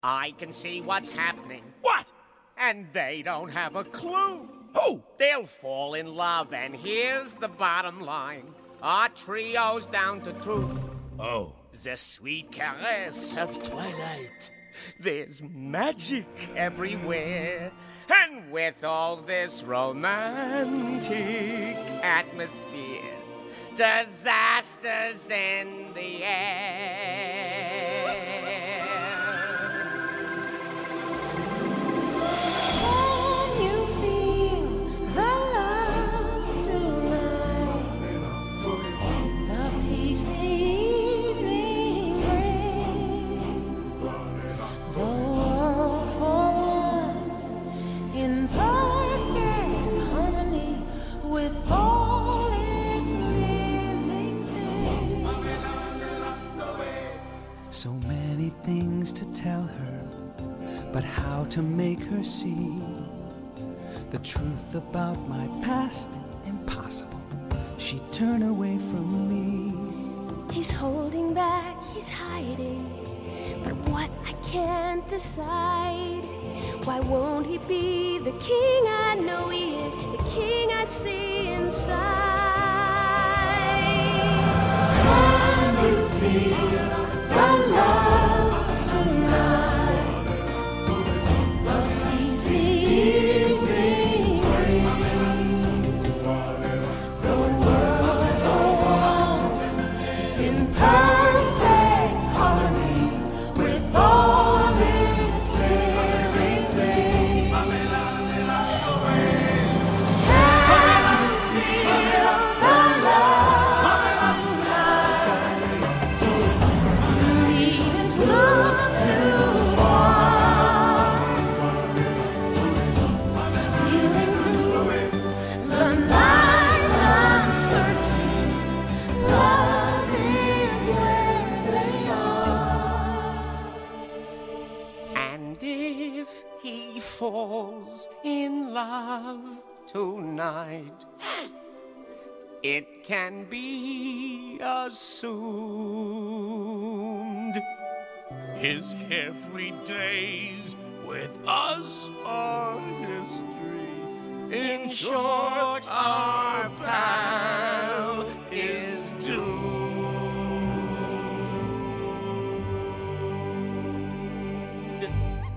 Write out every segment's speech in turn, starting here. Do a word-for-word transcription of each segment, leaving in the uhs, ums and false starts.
I can see what's happening. What? And they don't have a clue. Who? They'll fall in love, and here's the bottom line. Our trio's down to two. Oh. The sweet caress of twilight. There's magic everywhere. And with all this romantic atmosphere, disasters in the air. Can you feel the love tonight? The peace the evening brings. The world for once in perfect harmony with all its living things. So many things to tell her, but how to make her see the truth about my past? Impossible. She'd turn away from me. He's holding back, he's hiding, but what I can't decide. Why won't he be the king I know he is, the king I see inside? Can you feel the love tonight? The peace the evening brings. The world for once in perfect harmony with all its living things. Can you feel the love tonight? You needn't look too far. Stealing through the night's uncertainties, love is where they are. And if he falls in love tonight, it can be assumed His carefree days with us are history. In short, our pal is doomed.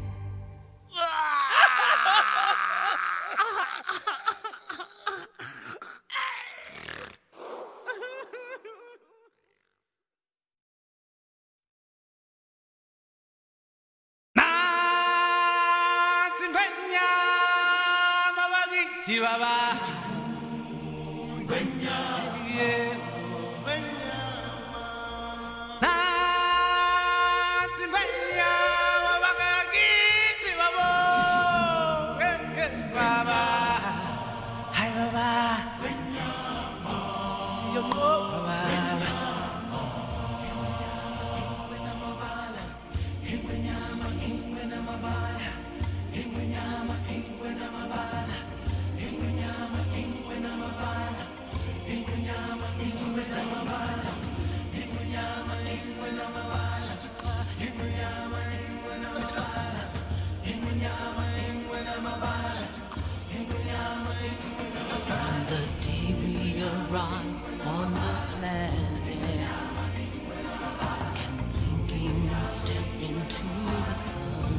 On the day we arrive on the planet and blinking step into the sun,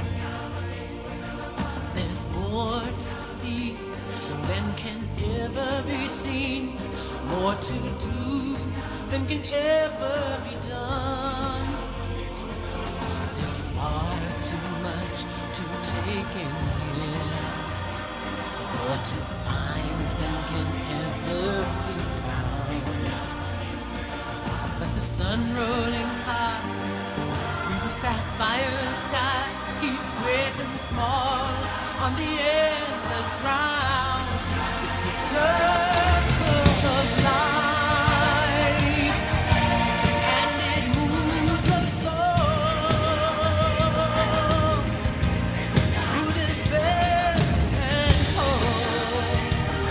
there's more to see than can ever be seen, more to do than can ever be done. There's far too much to take in here, more to find than can ever be found. But the sun rolling high through the sapphire sky keeps great and small on the endless round. It's the circle of life, and it moves us all through despair and hope,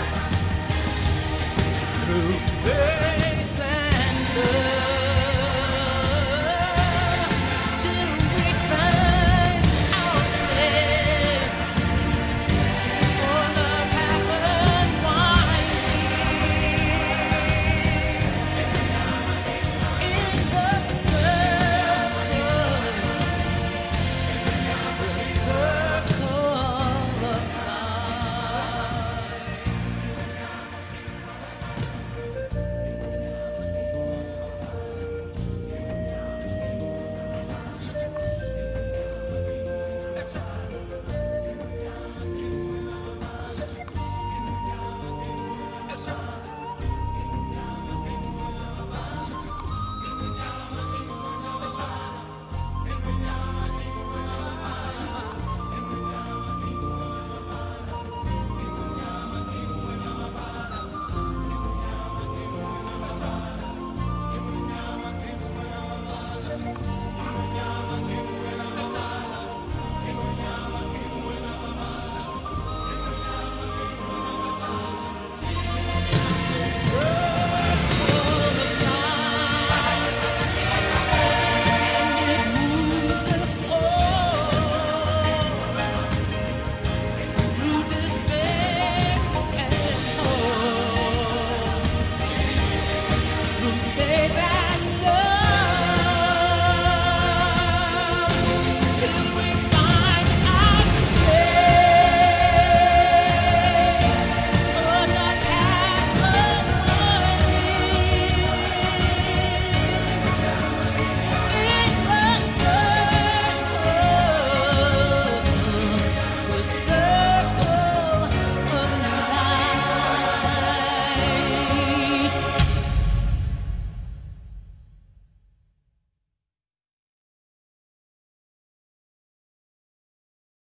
through faith and love, till we find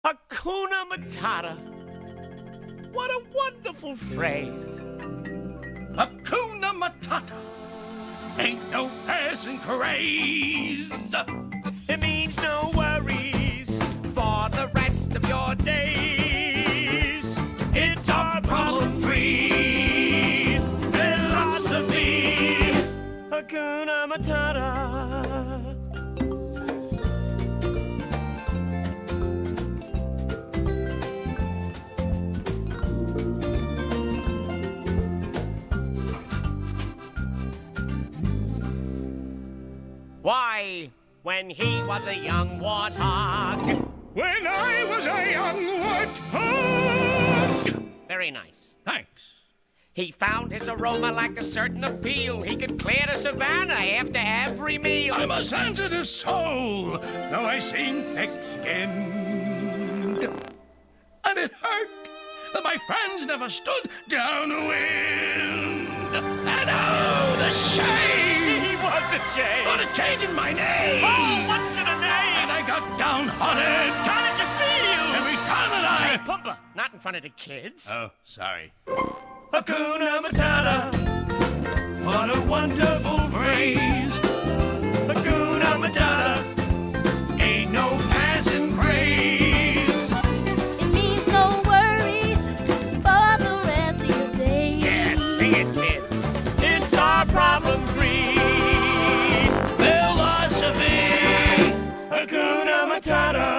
Hakuna Matata. What a wonderful phrase. Hakuna Matata. Ain't no passing craze. It means no worries for the rest of your days. It's our problem-free philosophy. Hakuna Matata. Why, when he was a young warthog. When I was a young warthog. Very nice. Thanks. He found his aroma lacked a certain appeal. He could clear the savannah after every meal. I'm a sensitive soul, though I seem thick-skinned. And it hurt that my friends never stood downwind. And oh, the shame! He was ashamed. What a change in my name! Oh, what's in a name? And I got downhearted. How did you feel? Every time that Hey, I... Pumbaa, not in front of the kids. Oh, sorry. Hakuna Matata. What a wonderful phrase. Hakuna Matata. Ain't no passing craze. It means no worries for the rest of your days. Yes, sing it, kid. It's our problem-free Philosophy. Hakuna Matata.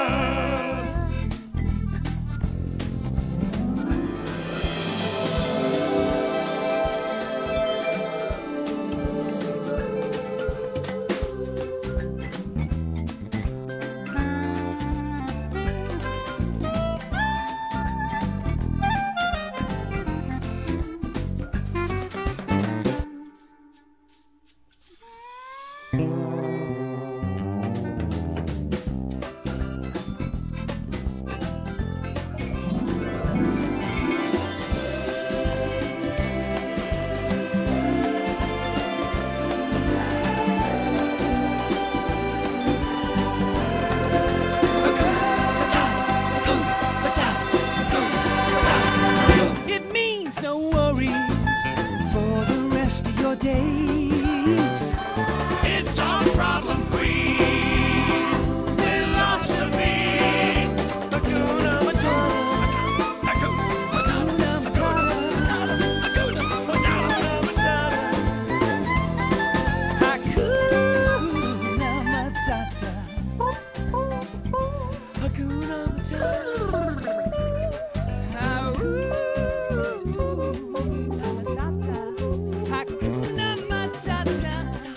It means no worries for the rest of your days. It's our problem-free philosophy. Hakuna Matata. Hakuna Matata. Hakuna Matata. Hakuna Matata. Hakuna Matata. Hakuna Matata.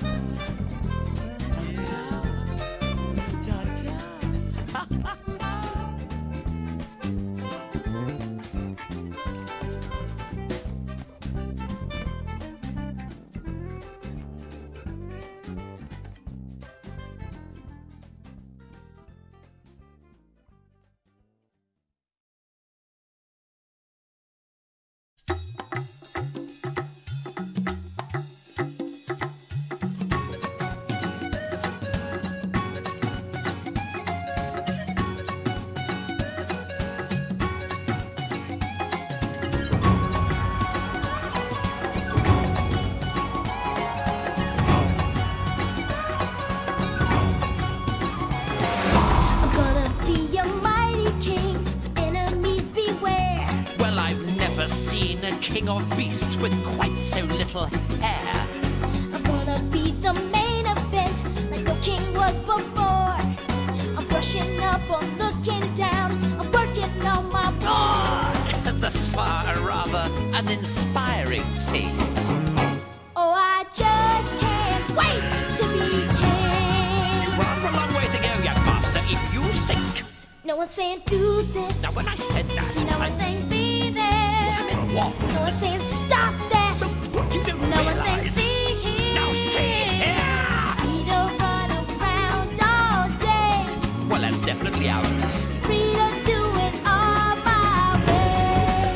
I'm gonna be a mighty king, so enemies beware. Well, I've never seen a king of beasts with quite so little hair. I'm gonna be the main event, like no king was before. I'm brushing up on looking down, I'm working on my roar. Thus far, a rather uninspiring thing. Oh, I just can't wait to be king. You've rather a long way to go, young master, if you think. No one's saying do this, Now, when I said that, no I one's saying be there. I meant what? No one's saying stop that, What you don't no one's saying realize. see here. Now, see here. Free to run around all day, Well, that's definitely out. free to do it all my way.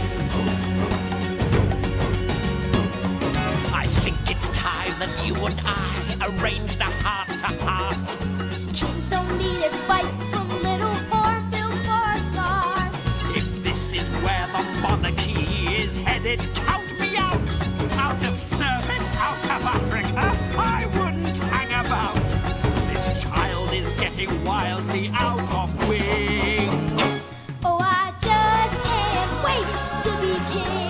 I think it's time that you and I arranged a heart-to-heart. Kings don't need advice from little hornbills for a start. it, count me out. Out of service, out of Africa, I wouldn't hang about. This child is getting wildly out of wing. Oh, I just can't wait to be king.